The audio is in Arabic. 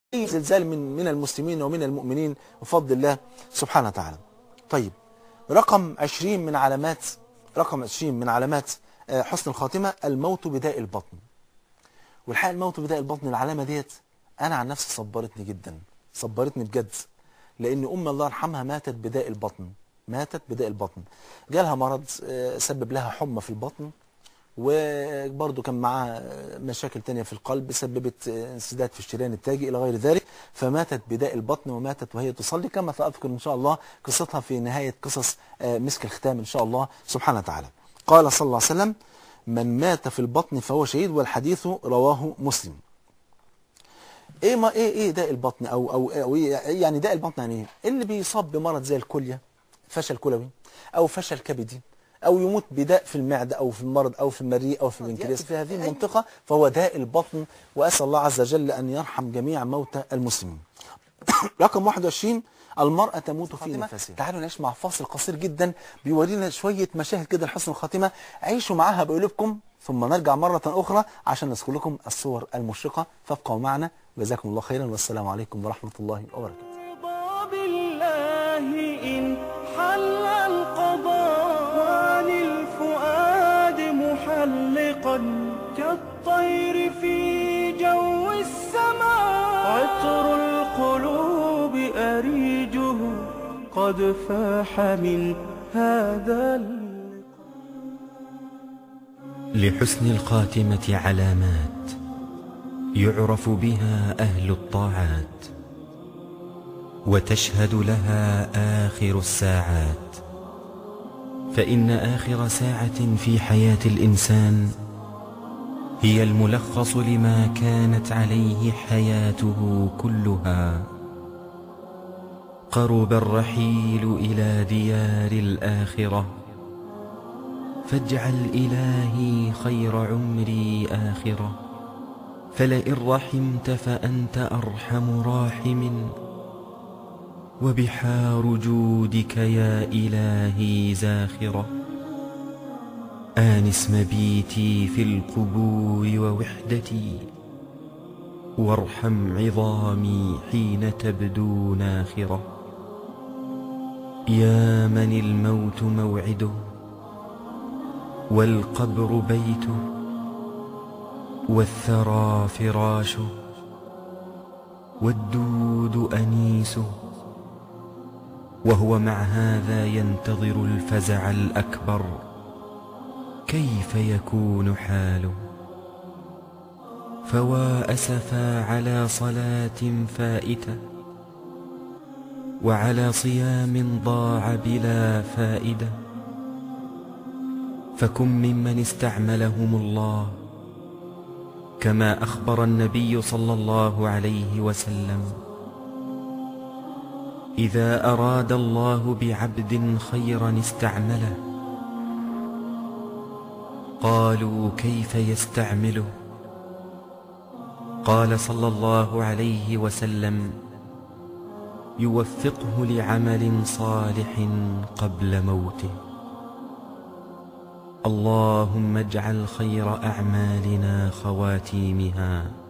أي زلزال من المسلمين ومن المؤمنين بفضل الله سبحانه وتعالى. طيب، رقم 20 من علامات حسن الخاتمة الموت بداء البطن. والحقيقة الموت بداء البطن العلامة ديت أنا عن نفسي صبرتني جدا، صبرتني بجد، لأن أم الله يرحمها ماتت بداء البطن، جالها مرض سبب لها حمى في البطن، وبرضه كان معاه مشاكل تانية في القلب سببت انسداد في الشريان التاجي إلى غير ذلك، فماتت بداء البطن وماتت وهي تصلي، كما سأذكر إن شاء الله قصتها في نهاية قصص مسك الختام إن شاء الله سبحانه وتعالى. قال صلى الله عليه وسلم: من مات في البطن فهو شهيد، والحديث رواه مسلم. ايه داء البطن او يعني داء البطن يعني ايه؟ اللي بيصاب بمرض زي الكليه، فشل كلوي او فشل كبدي، او يموت بداء في المعده او في المرض او في المريء او في البنكرياس في هذه المنطقه، فهو داء البطن، واسال الله عز وجل ان يرحم جميع موتى المسلمين. رقم 21 المرأة تموت في نفسها. تعالوا نعيش مع فاصل قصير جدا بيورينا شوية مشاهد كده لحسن الخاتمة، عيشوا معاها بقلوبكم، ثم نرجع مرة أخرى عشان نذكر لكم الصور المشرقة، فابقوا معنا، جزاكم الله خيرا، والسلام عليكم ورحمة الله وبركاته. بالله إن حل القضاء وعن الفؤاد محلقا كالطير في جو السماء، عطر القلوب أريجه قد فاح من هذا لحسن الخاتمة علامات يعرف بها أهل الطاعات، وتشهد لها آخر الساعات، فإن آخر ساعة في حياة الإنسان هي الملخص لما كانت عليه حياته كلها. قرب الرحيل إلى ديار الآخرة، فاجعل إلهي خير عمري آخرة، فلئن رحمت فأنت أرحم راحم، وبحار جودك يا إلهي زاخرة. آنس مبيتي في القبور ووحدتي، وارحم عظامي حين تبدو ناخرة. يا من الموت موعده، والقبر بيته، والثرى فراشه، والدود أنيسه، وهو مع هذا ينتظر الفزع الأكبر، كيف يكون حاله؟ فوا أسفا على صلاة فائتة، وعلى صيام ضاع بلا فائدة، فكن ممن استعملهم الله، كما أخبر النبي صلى الله عليه وسلم: إذا أراد الله بعبد خيرا استعمله. قالوا: كيف يستعمله؟ قال صلى الله عليه وسلم: يوفقه لعمل صالح قبل موته. اللهم اجعل خير أعمالنا خواتيمها،